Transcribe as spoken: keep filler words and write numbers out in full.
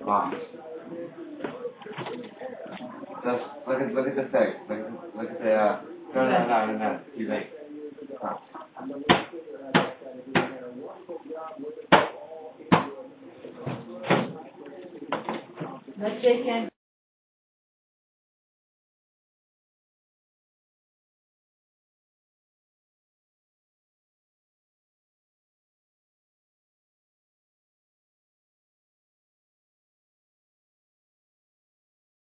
Wow. Just look at look at the thing. Look at look at the uh no no no no no you think. Oh. Let's shake hands.